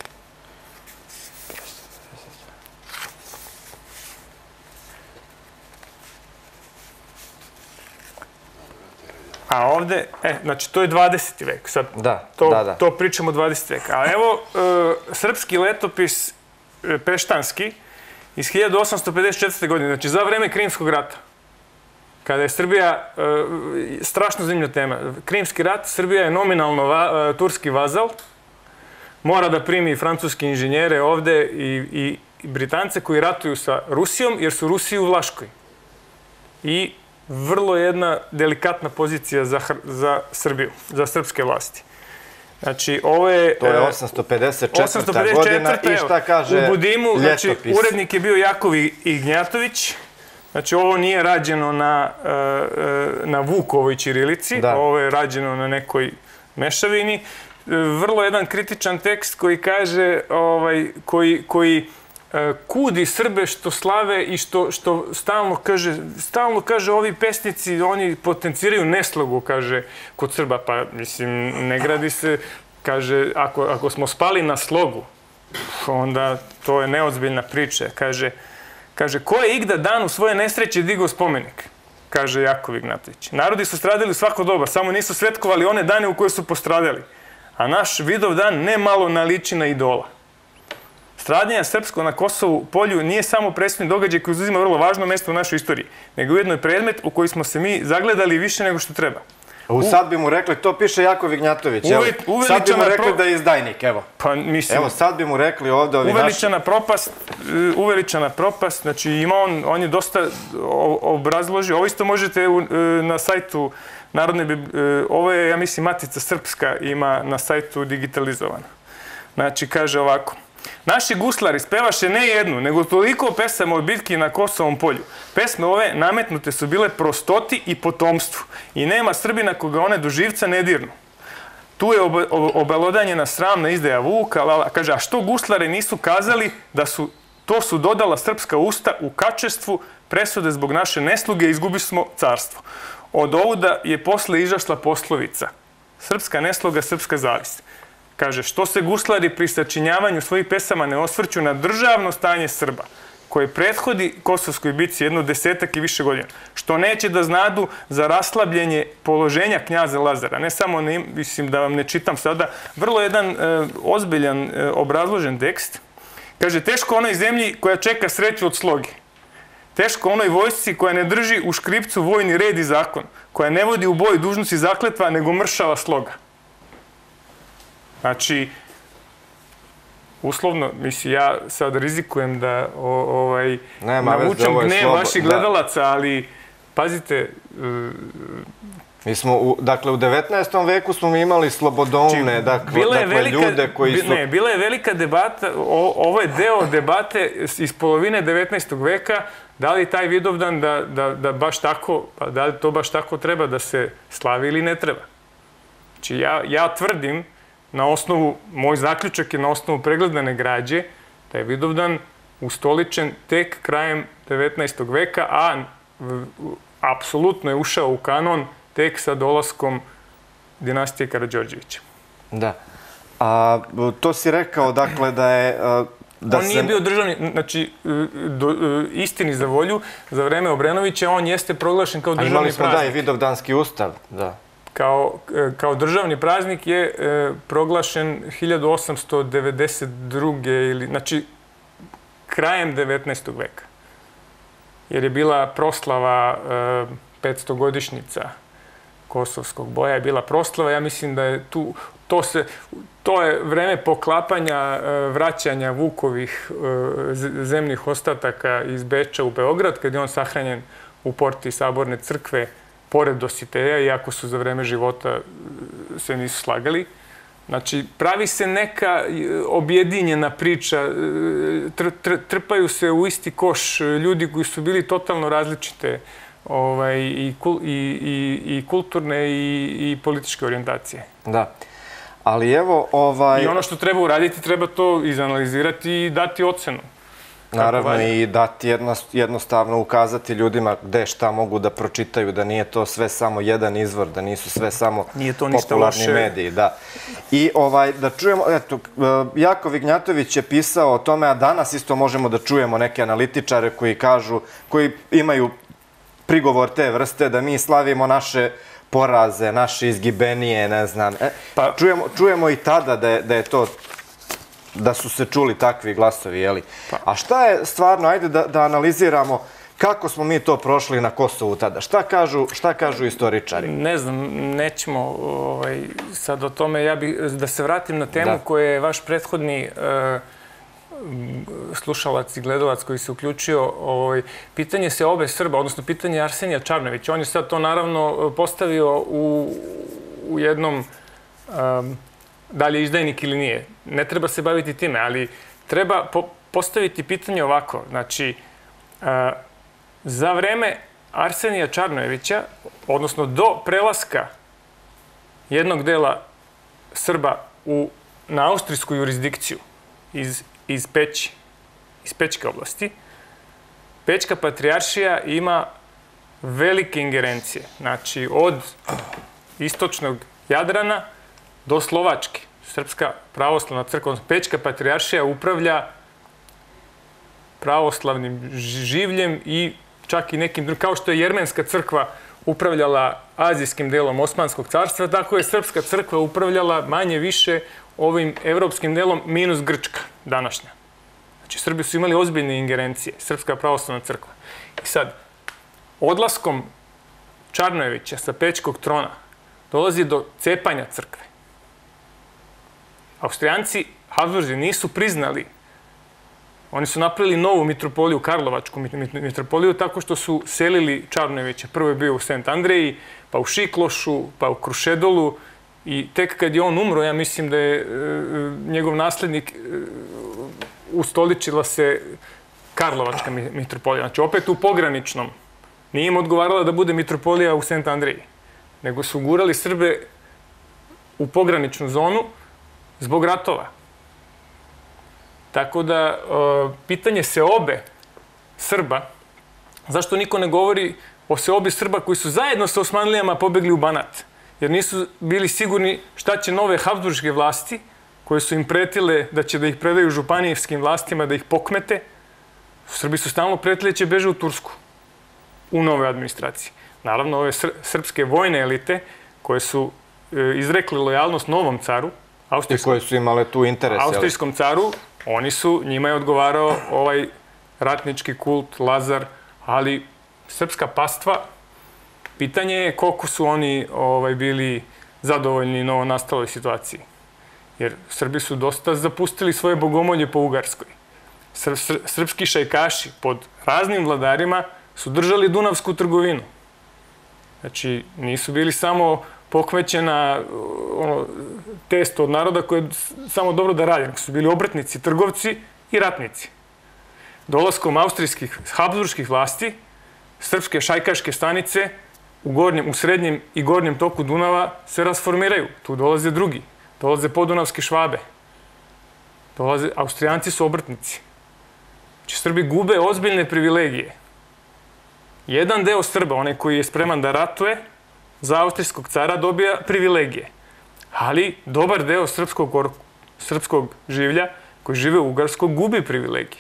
A ovde, znači to je 20. vek, sad to pričamo 20. veka. A evo, srpski letopis Peštanski iz 1854. godine, znači za vreme Krimskog rata, kada je Srbija, strašno zanimljiva tema, Krimski rat, Srbija je nominalno turski vazal, mora da primi francuske inženjere ovde i Britance koji ratuju sa Rusijom, jer su Rusi u Vlaškoj. I vrlo jedna delikatna pozicija za Srbiju, za srpske vlasti. Znači, ovo je... To je 854. godina i šta kaže u Budimu, ljetopis? znači, urednik je bio Jakov Ignjatović. Znači, ovo nije rađeno na Vukovoj ćirilici, ovo je rađeno na nekoj mešavini. Vrlo jedan kritičan tekst koji kaže, koji kudi Srbe što slave i što stalno kaže ovi pesnici, oni potenciraju neslogu, kaže, kod Srba. Pa, mislim, ne gradi se, kaže, ako smo spali na slogu, onda to je neozbiljna priča. Kaže, ko je igda dan u svoje nesreće digao spomenik? Kaže Jakov Ignjatović. Narodi su stradali u svako doba, samo nisu svetkovali one dane u koje su postradali. A naš Vidovdan ne malo naliči na idola. Stradanje srpsko na Kosovu polju nije samo presudni događaj koji uzima vrlo važno mesto u našoj istoriji, nego ujedno je predmet u koji smo se mi zagledali više nego što treba. Sad bi mu rekli, to piše Jakov Ignjatović, sad bi mu rekli da je izdajnik, evo. Pa mislim... Evo, sad bi mu rekli ovde ovi naši... Uveličana propast, znači ima on je dosta obrazložio, ovo isto možete na sajtu Narodne, ovo je, ja mislim, Matica Srpska ima na sajtu digitalizovano. Znači, kaže ovako. Naši guslari spevaše ne jednu, nego toliko pesama o bitki na Kosovom polju. Pesme ove nametnute su bile prostoti i potomstvu i nema Srbina koga one do živca ne dirnu. Tu je obelodanjena sramna izdaja Vuka, kaže, a što guslari nisu kazali da to su dodala srpska usta u kačestvu presude zbog naše nesluge izgubi smo carstvo. Od ovuda je posle izašla poslovica. Srpska nesloga, srpska zavist. Kaže, što se guslari pri sačinjavanju svojih pesama ne osvrću na državno stanje Srba, koje prethodi Kosovskoj bici jedno 10 i više godina, što neće da znadu za raslabljenje položenja knjaza Lazara. Ne samo, mislim da vam ne čitam sada, vrlo jedan ozbiljan, obrazložen tekst. Kaže, teško onoj zemlji koja čeka sreću od sloge. Teško onoj vojsci koja ne drži u škripcu vojni red i zakon, koja ne vodi u boj dužnost i zakletva, nego mršava sloga. Znači, uslovno, mislim, ja sad rizikujem da navučem gnev vaših gledalaca, ali pazite... Mi smo, dakle, u 19. veku smo imali slobodoumne, dakle, ljude koji su... Ne, bila je velika debata, ovo je deo debate iz polovine 19. veka, da li taj Vidovdan da baš tako, da li to baš tako treba da se slavi ili ne treba. Znači, ja tvrdim, moj zaključak je na osnovu pregledane građe, da je Vidovdan ustoličen tek krajem 19. veka, a apsolutno je ušao u kanon tek sa dolaskom dinastije Karađorđevića. Da. A to si rekao, dakle, da je... On nije bio državni, znači, istini za volju, za vreme Obrenovića, on jeste proglašen kao državni praznik. Imali smo, da, i Vidovdanski ustav, da. Kao državni praznik je proglašen 1892. ili, znači, krajem 19. veka. Jer je bila proslava 500-godišnjica kosovskog boja je bila proslava. Ja mislim da je to je vreme poklapanja, vraćanja Vukovih zemnih ostataka iz Beča u Beograd, kad je on sahranjen u porti Saborne crkve pored Dositeja, iako su za vreme života se nisu slagali. Znači, pravi se neka objedinjena priča, trpaju se u isti koš ljudi koji su bili totalno različite i kulturne i političke orijentacije. Da. Ali evo, I ono što treba uraditi, treba to izanalizirati i dati ocenu. Naravno, i dati jednostavno ukazati ljudima gde šta mogu da pročitaju, da nije to sve samo jedan izvor, da nisu sve samo popularni mediji. I da čujemo, eto, Jakov Ignjatović je pisao o tome, a danas isto možemo da čujemo neke analitičare koji imaju prigovor te vrste, da mi slavimo naše poraze, naše izgibenije, ne znam. Čujemo i tada da je to, da su se čuli takvi glasovi, jeli? A šta je stvarno, ajde da analiziramo kako smo mi to prošli na Kosovu tada? Šta kažu istoričari? Ne znam, nećemo sad o tome. Ja bih da se vratim na temu koju je vaš prethodni slušalac i gledalac koji se uključio. Pitanje se obe Srba, odnosno pitanje Arsenija Čarnojevića. On je sad to naravno postavio u jednom, da li je izdajnik ili nije. Ne treba se baviti time, ali treba postaviti pitanje ovako. Znači, za vreme Arsenija Čarnojevića, odnosno do prelaska jednog dela Srba na austrijsku jurisdikciju iz Peći, iz Pećke oblasti, Pećka patrijaršija ima velike ingerencije. Znači, od istočnog Jadrana do Slovačke. Srpska pravoslavna crkva, odnosno Pećka patrijaršija upravlja pravoslavnim življem i čak i nekim drugim, kao što je Jermenska crkva upravljala azijskim delom Osmanskog carstva, tako je Srpska crkva upravljala manje više ovim evropskim delom minus Grčka današnja. Znači, Srbi su imali ozbiljne ingerencije, Srpska pravoslavna crkva. I sad, odlaskom Čarnojevića sa Pećkog trona dolazi do cepanja crkve. Austrijanci, Habsburzi, nisu priznali. Oni su napravili novu mitropoliju, Karlovačku mitropoliju, tako što su selili Čarnojevića. Prvo je bio u Sent Andreji, pa u Šiklošu, pa u Krušedolu. I tek kad je on umro, ja mislim da je njegov naslednik ustoličila se Karlovačka mitropolija. Znači, opet u pograničnom. Nije im odgovarala da bude mitropolija u Sent Andreji, nego su gurali Srbe u pograničnu zonu zbog ratova. Tako da, pitanje seobe Srba, zašto niko ne govori o seobi Srba koji su zajedno sa Osmanlijama pobegli u Banat? Jer nisu bili sigurni šta će nove habsburške vlasti, koje su im pretile da će da ih predaju županijevskim vlastima, da ih pokmete. Srbi su stalno pretile da će beže u Tursku, u nove administraciji. Naravno, ove srpske vojne elite, koje su izrekli lojalnost novom caru, i koje su imale tu interes. Austrijskom caru, njima je odgovarao ovaj ratnički kult, Lazar, ali srpska pastva, pitanje je koliko su oni bili zadovoljni novo nastaloj situaciji. Jer Srbi su dosta zapustili svoje bogomolje po Ugarskoj. Srpski šajkaši pod raznim vladarima su držali dunavsku trgovinu. Znači, nisu bili samo pokvećena testo od naroda koje je samo dobro da radi. Su bili obrtnici, trgovci i ratnici. Dolaskom austrijskih, habsburških vlasti, srpske šajkaške stanice u srednjem i gornjem toku Dunava se rasformiraju. Tu dolaze drugi. Dolaze podunavske Švabe. Austrijanci su obrtnici. Znači, Srbi gube ozbiljne privilegije. Jedan deo Srba, onaj koji je spreman da ratuje, za austrijskog cara dobija privilegije. Ali dobar deo srpskog življa koji žive u Ugarskoj gubi privilegije.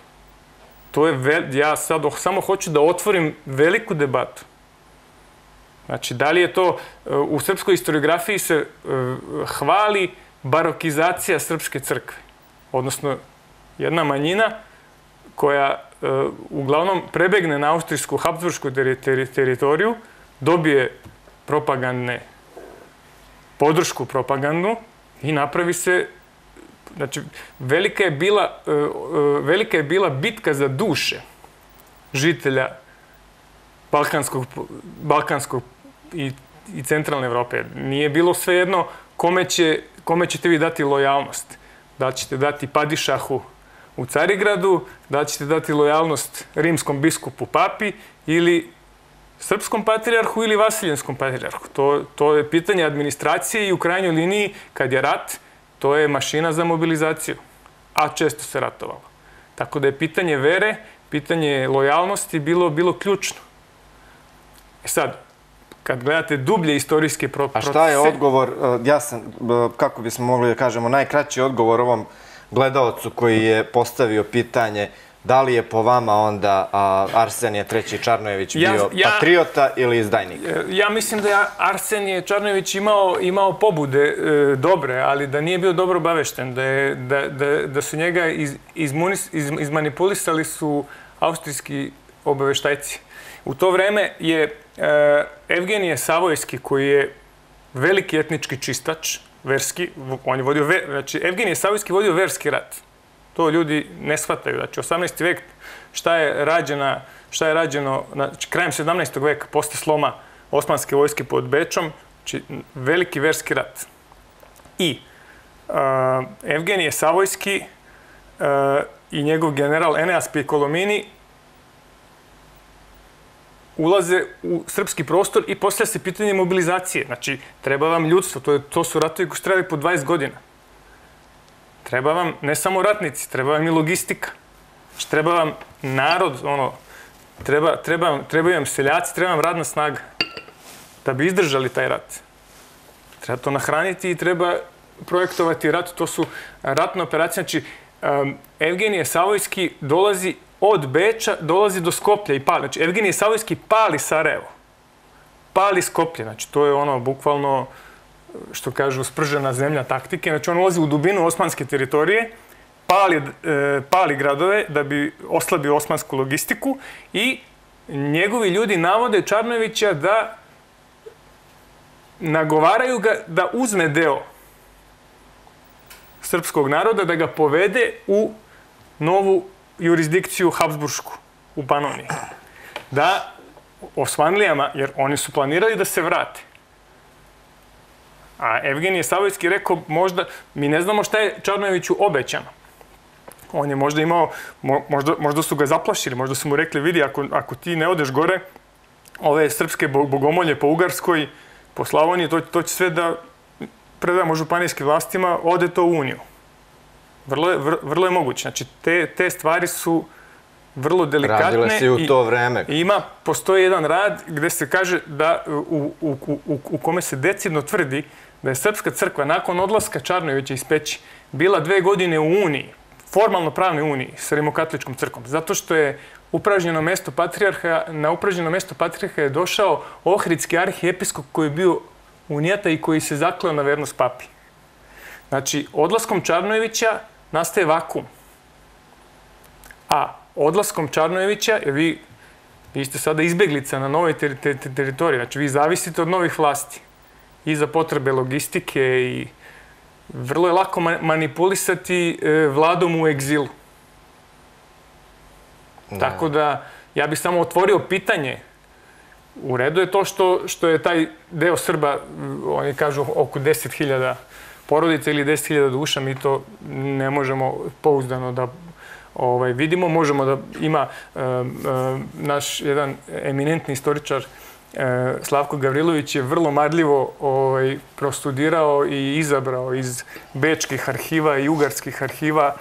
Ja sad samo hoću da otvorim veliku debatu. Znači, da li je to, u srpskoj historiografiji se hvali barokizacija srpske crkve. Odnosno, jedna manjina koja uglavnom prebegne na austrijsku, habsburšku teritoriju, dobije propagandne, podršku propagandnu i napravi se, znači, velika je bila bitka za duše žitelja Balkanskog i centralne Evrope. Nije bilo svejedno kome ćete vi dati lojalnost. Da ćete dati Padišahu u Carigradu, da ćete dati lojalnost rimskom biskupu papi ili srpskom patrijarhu ili vasiljenskom patrijarhu. To je pitanje administracije i u krajnjoj liniji, kad je rat, to je mašina za mobilizaciju. A često se ratovalo. Tako da je pitanje vere, pitanje lojalnosti bilo ključno. Sad, kad gledate dublje istorijske procese... A šta je odgovor, kako bismo mogli da kažemo, najkraći odgovor ovom gledaocu koji je postavio pitanje da li je po vama onda Arsenije III. Čarnojević bio patriota ili izdajnik? Ja mislim da je Arsenije Čarnojević imao pobude dobre, ali da nije bio dobro obavešten, da su njega izmanipulisali su austrijski obaveštajci. U to vreme je Evgenije Savojski, koji je veliki etnički čistač, verski, on je vodio, znači Evgenije Savojski vodio verski rat. To ljudi ne shvataju. Znači, 18. vek, šta je rađeno krajem 17. veka, posle sloma osmanske vojske pod Bečom, znači veliki verski rat. I Evgenije Savojski i njegov general Eneas Piccolomini ulaze u srpski prostor i postavlja se pitanje mobilizacije. Znači, treba vam ljudstvo, to su ratovi koji su trebali po 20 godina. Treba vam ne samo ratnici, treba vam i logistika. Znači, treba vam narod, trebaju vam seljaci, treba vam radna snaga da bi izdržali taj rat. Treba to nahraniti i treba projektovati rat. To su ratne operacije. Znači, Evgenije Savojski dolazi od Beča, dolazi do Skoplja i pali. Znači, Evgenije Savojski pali Sarajevo. Pali Skoplje. Znači, to je bukvalno, što kažu, spržena zemlja taktike. Znači, on ulazi u dubinu osmanske teritorije, pali gradove da bi oslabio osmansku logistiku i njegovi ljudi navode Čarnojevića da nagovaraju ga da uzme deo srpskog naroda, da ga povede u novu jurisdikciju Habsburšku u Panoniji. Da Osmanlijama, jer oni su planirali da se vrate. A Evgenije Savojski rekao, mi ne znamo šta je Čarnojeviću obećano. On je možda imao, možda su ga zaplašili, možda su mu rekli, vidi, ako ti ne odeš gore, ove srpske bogomolje po Ugarskoj, po Slavoniji, to će sve da predamo županijskim vlastima, ode to u Uniju. Vrlo je moguće. Znači, te stvari su vrlo delikatne. Radile se i u to vreme. Postoji jedan rad gde se kaže da u kome se decidno tvrdi da je Srpska crkva nakon odlaska Čarnojevića iz Peći bila 2 godine u Uniji, formalno pravnoj Uniji sa Rimokatoličkom crkvom. Zato što je na upražnjeno mesto patrijarha je došao ohridski arhiepiskop koji je bio unijata i koji se zakleo na vernost papi. Znači, odlaskom Čarnojevića nastaje vakuum. A odlaskom Čarnojevića, jer vi ste sada izbeglica na novoj teritoriji, znači vi zavisite od novih vlasti i za potrebe logistike i vrlo je lako manipulisati vladom u egzilu. Tako da, ja bih samo otvorio pitanje. U redu je to što je taj deo Srba, oni kažu oko 10.000 porodica ili 10.000 duša, mi to ne možemo pouzdano da vidimo. Možemo da ima naš jedan eminentni istoričar Slavko Gavrilović je vrlo marljivo prostudirao i izabrao iz bečkih arhiva i ugarskih arhiva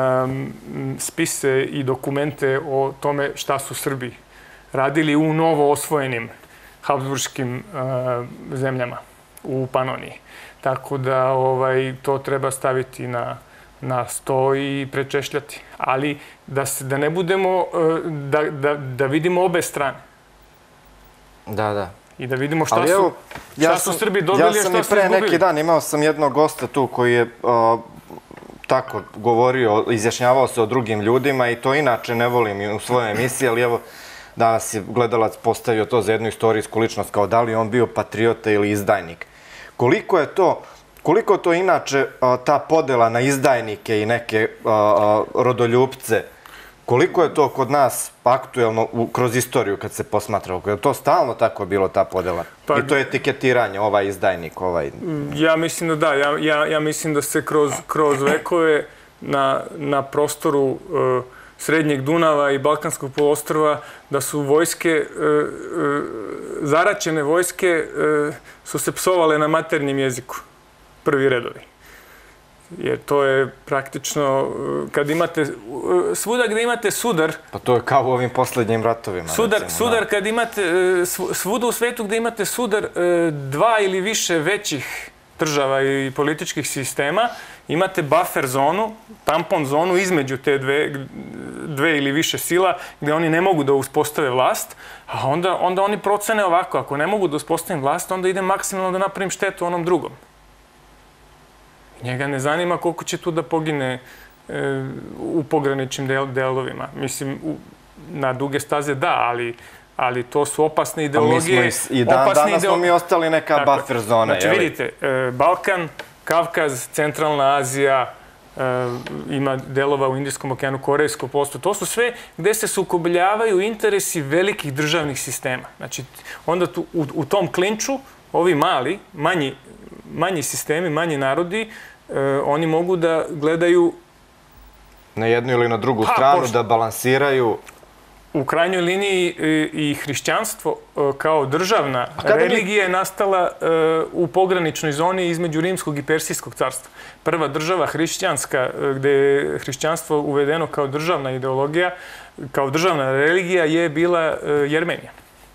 spise i dokumente o tome šta su Srbi radili u novo osvojenim habsburškim zemljama u Panoniji. Tako da to treba staviti na sto i prečešljati. Ali da ne budemo, da vidimo obe strane. Da. I da vidimo šta su Srbi dobili, a šta su izgubili. Ja sam i pre neki dan imao sam jednog gosta tu koji je tako govorio, izjašnjavao se o drugim ljudima i to inače ne volim u svojoj emisiji, ali evo danas je gledalac postavio to za jednu istorijsku ličnost, kao da li on bio patriota ili izdajnik. Koliko to inače ta podela na izdajnike i neke rodoljupce, koliko je to kod nas aktuelno kroz istoriju kad se posmatra? Je to stalno tako bilo, ta podela? I to je etiketiranje, ovaj izdajnik, ovaj... Ja mislim da da. Ja mislim da se kroz vekove na prostoru Srednjeg Dunava i Balkanskog poluostrva, da su vojske, zaraćene vojske, su se psovale na maternjem jeziku, prvi redovi. Jer to je praktično, kad imate, svuda gde imate sudar... Pa to je kao u ovim poslednjim ratovima. Sudar kad imate, svuda u svetu gde imate sudar dva ili više većih država i političkih sistema, imate buffer zonu, tampon zonu između te dve ili više sila gde oni ne mogu da uspostave vlast, a onda oni procene ovako, ako ne mogu da uspostavim vlast, onda idem maksimalno da napravim štetu onom drugom. Njega ne zanima koliko će tu da pogine u pograničnim delovima. Mislim, na duge staze da, ali to su opasne ideologije. I danas smo mi ostali neka buffer zona. Znači, vidite, Balkan, Kavkaz, Centralna Azija, ima delova u Indijskom okeanu, Korejsko poluostrvo. To su sve gde se sukobljavaju interesi velikih državnih sistema. Znači, onda u tom klinču ovi manji sistemi, manji narodi, oni mogu da gledaju... Na jednu ili na drugu stranu, da balansiraju... U krajnjoj liniji i hrišćanstvo kao državna religija je nastala u pograničnoj zoni između Rimskog i Persijskog carstva. Prva država hrišćanska, gde je hrišćanstvo uvedeno kao državna ideologija, kao državna religija, je bila Jermenija.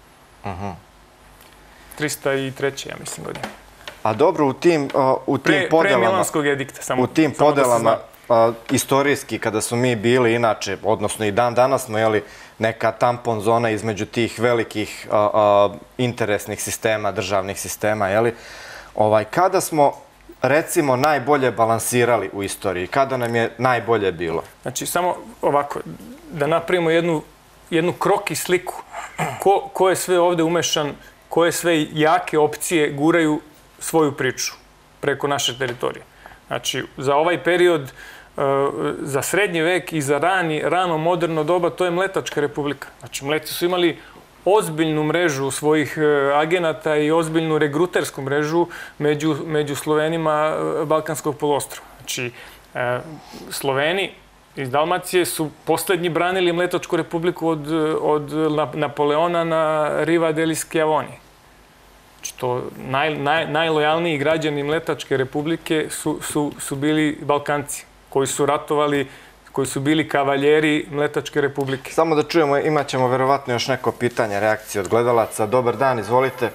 303. ja mislim godine. A dobro, u tim podelama... Pre Milanskog edikta, samo u tim podelama, istorijski, kada smo mi bili, inače, odnosno i danas smo, jeli, neka tampon zona između tih velikih interesnih sistema, državnih sistema, jeli, kada smo, recimo, najbolje balansirali u istoriji, kada nam je najbolje bilo? Znači, samo ovako, da napravimo jednu kroki sliku. Ko je sve ovde umešan, koje sve jake opcije guraju svoju priču preko naše teritorije. Znači, za ovaj period, za srednji vek i za rano moderno doba, to je Mletačka republika. Znači, Mleti su imali ozbiljnu mrežu svojih agenata i ozbiljnu regrutersku mrežu među Slovenima Balkanskog poluostrva. Znači, Sloveni iz Dalmacije su poslednji branili Mletačku republiku od Napoleona na Riva degli Schiavoni. Znači, to najlojalniji građani Mletačke republike su bili Balkanci, koji su ratovali, koji su bili kavaljeri Mletačke republike. Samo da čujemo, imat ćemo verovatno još neko pitanje, reakcije od gledalaca. Dobar dan, izvolite.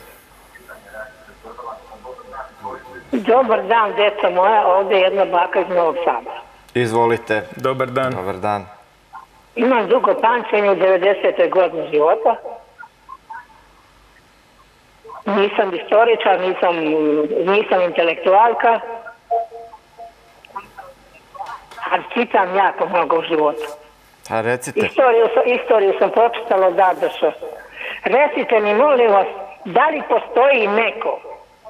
Dobar dan, deca moja, ovde je jedna baka iz Novog Sada. Izvolite. Dobar dan. Dobar dan. Imam dugo pamćenje u 90. godini života. Nisam istoričar, nisam intelektualka, ali čitam jako mnogo u životu. A recite. Istoriju sam pročitala od A do Š. Recite mi, molim vas, da li postoji neko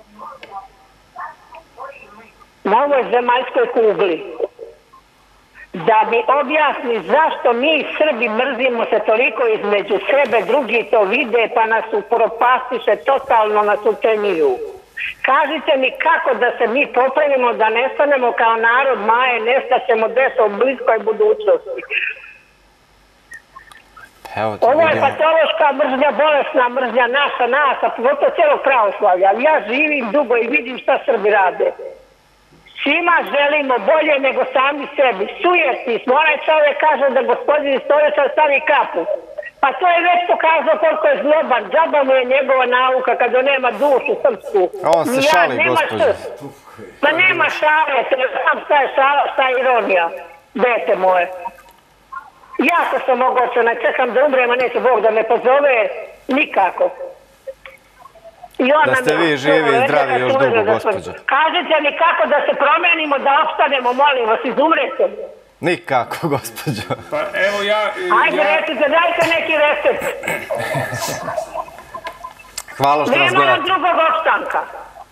na ovoj zemaljskoj kugli da mi objasni zašto mi Srbi mrzimo se toliko između sebe, drugi to vide pa nas upropastiše, totalno nas ucenjuju. Kažite mi kako da se mi popravimo, da nestanemo kao narod Maje, nestaćemo desa u bliskoj budućnosti. Ovo je patološka mržnja, bolesna mržnja naša, a pogotovo cijelog pravoslavlja. Ja živim dugo i vidim šta Srbi rade. Svima želimo bolje nego sami sebi. Sujetni smo. Onaj čovjek kaže da gospodin istoričar stavi kapu. Pa to je već pokazao koliko je zloban. Džaba mu je njegova nauka kad on nema dušu srpsku. On se šali, gospođo. Pa nema šale. Znam šta je šala, šta je ironija. Dete moje. Jako sam ogorčena. Čekam da umrem, a neće Bog da me pozove. Nikako. Da ste vi živi i zdravi još dugo, gospođo. Kažete mi kako da se promenimo, da opstanemo, molim vas, izumrete. Nikako, gospođo. Pa evo ja... Ajde, recite, dajte neki recept. Hvala što nas Nema nam gledate. drugog opstanka.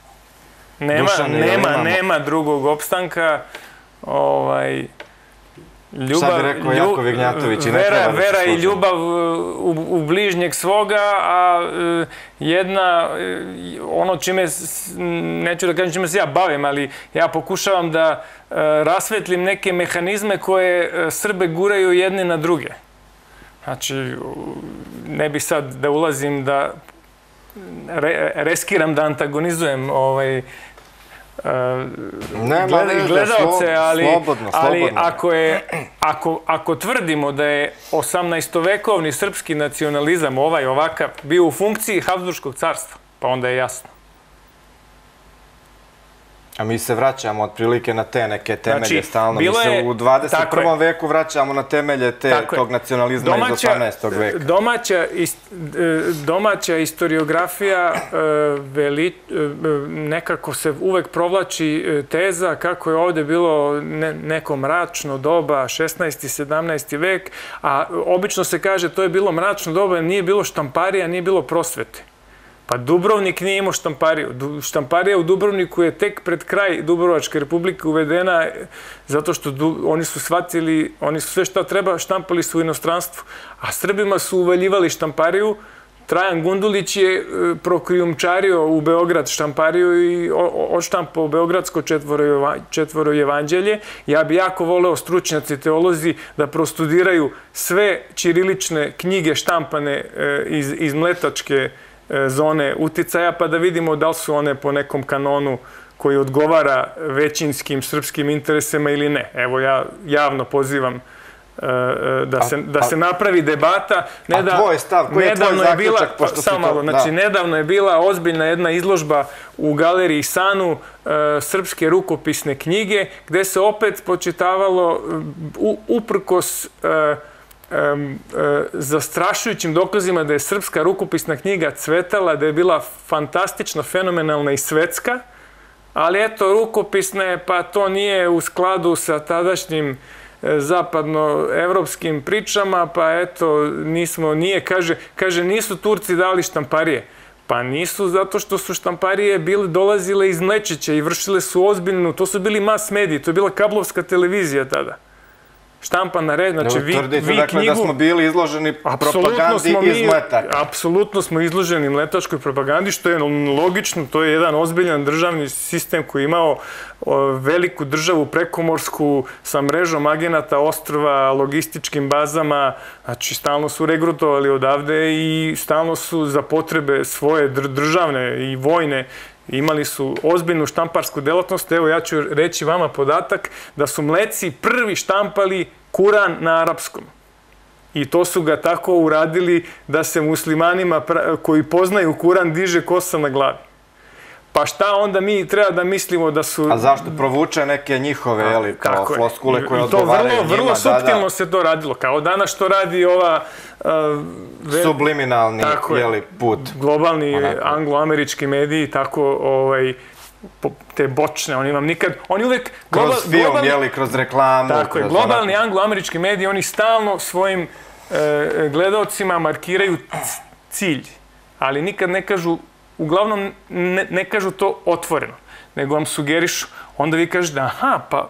Nema drugog opstanka. Šta bi rekao Jako Vignjatović? Vera i ljubav u bližnjeg svoga, a ono čime, neću da kažem čime se ja bavim, ali ja pokušavam da rasvetlim neke mehanizme koje Srbe guraju jedne na druge. Znači, ne bih sad da ulazim da reskiram da antagonizujem gledalce, ali ako tvrdimo da je 18-vekovni srpski nacionalizam ovakav bio u funkciji Habsburškog carstva, pa onda je jasno. A mi se vraćamo otprilike na te neke temelje stalno. Mi se u 21. veku vraćamo na temelje tog nacionalizma iz 18. veka. Domaća historiografija nekako se uvek provlači teza kako je ovde bilo neko mračno doba, 16. 17. vek, a obično se kaže to je bilo mračno doba, nije bilo štamparija, nije bilo prosvete. Pa Dubrovnik nije imao štampariju. Štamparija u Dubrovniku je tek pred kraj Dubrovačke republike uvedena zato što oni su shvatili, oni su sve što treba štampali su u inostranstvu, a Srbima su uvaljivali štampariju. Trajan Gundulić je prokrijumčario u Beograd štampariju i odštampao Beogradsko četvoro evanđelje. Ja bi jako voleo stručnjaci, teolozi da prostudiraju sve ćirilične knjige štampane iz mletačke zone uticaja, pa da vidimo da li su one po nekom kanonu koji odgovara većinskim srpskim interesima ili ne. Evo, ja javno pozivam da se napravi debata. A tvoj stav, koji je tvoj zaključak? Samo malo, znači, nedavno je bila ozbiljna jedna izložba u galeriji Sanu srpske rukopisne knjige, gde se opet počitavalo uprkos zastrašujućim dokazima da je srpska rukopisna knjiga cvetala, da je bila fantastično, fenomenalna i svetska, ali eto, rukopisne, pa to nije u skladu sa tadašnjim zapadnoevropskim pričama, pa eto, kaže, nisu Turci dali štamparije. Pa nisu, zato što su štamparije dolazile iz Mlečića i vršile su ozbiljnu, to su bili mas mediji, to je bila kablovska televizija tada. Štampana red, znači vi knjigu... Tvrdite dakle da smo bili izloženi propagandi iz Mletaka. Apsolutno smo izloženi mletačkoj propagandi, što je logično, to je jedan ozbiljan državni sistem koji je imao veliku državu prekomorsku sa mrežom agenata, ostrva, logističkim bazama, znači stalno su regrutovali odavde i stalno su za potrebe svoje državne i vojne imali su ozbiljnu štamparsku delatnost. Evo, ja ću reći vama podatak da su Mleci prvi štampali Kuran na arapskom. I to su ga tako uradili da se muslimanima koji poznaju Kuran diže kosa na glavi. Pa šta onda mi treba da mislimo da su... A zašto provuče neke njihove, kao floskule koje odgovaraju njima? Vrlo suptilno se to radilo. Kao danas što radi ova... Subliminalni put. Globalni anglo-američki mediji, tako te bočne, oni vam nikad... Kroz film, kroz reklamu. Tako je, globalni anglo-američki mediji, oni stalno svojim gledaocima markiraju cilj, ali nikad ne kažu, uglavnom ne kažu to otvoreno, nego vam sugerišu. Onda vi kažete, aha, pa...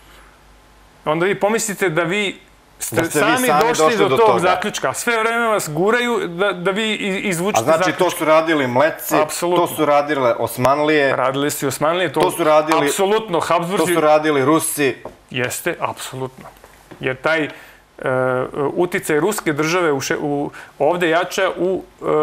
Onda vi pomislite da vi ste sami došli do tog zaključka. Sve vreme vas guraju da vi izvučete zaključka. A znači to su radili Mletci, to su radile Osmanlije. Radili su i Osmanlije, to su radili... Apsolutno, Habsburzi... To su radili Rusi. Jeste, apsolutno. Jer taj uticaj ruske države ovde jača u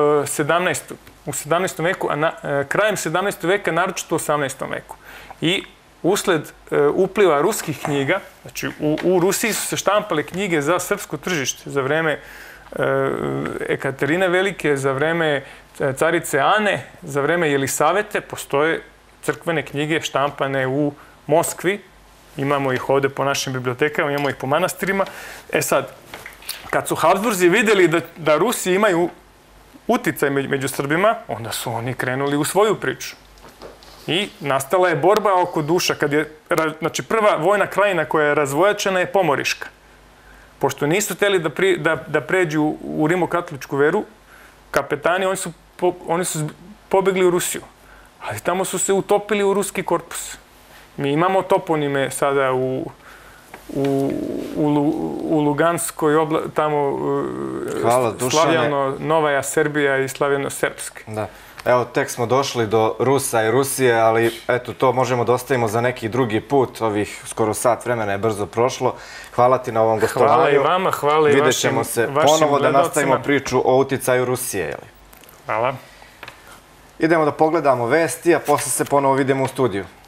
17. veku, a krajem 17. veka, naročito u 18. veku. I usled upliva ruskih knjiga, znači u Rusiji su se štampale knjige za srpsko tržište za vreme Ekaterine Velike, za vreme carice Ane, za vreme Jelisavete, postoje crkvene knjige štampane u Moskvi. Imamo ih ovde po našim bibliotekama, imamo ih po manastirima. E sad, kad su Habsburzi videli da Rusi imaju uticaj među Srbima, onda su oni krenuli u svoju priču. I nastala je borba oko Duša. Znači, prva vojna krajina koja je razvojačena je Pomoriška. Pošto nisu hteli da pređu u rimokatoličku veru, kapetani, oni su pobegli u Rusiju. Ali tamo su se utopili u ruski korpus. Mi imamo toponime sada u Luganskoj oblasti, tamo Slavljano-Novaja Serbija i Slavljano-Srpske. Da. Evo, tek smo došli do Rusa i Rusije, ali eto, to možemo da ostavimo za neki drugi put. Ovih skoro sat vremena je brzo prošlo. Hvala ti na ovom gostovanju. Hvala i vama, hvala i vašim Vidjet ćemo se ponovo da nastavimo priču o uticaju Rusije. Hvala. Idemo da pogledamo vesti, a posle se ponovo vidimo u studiju.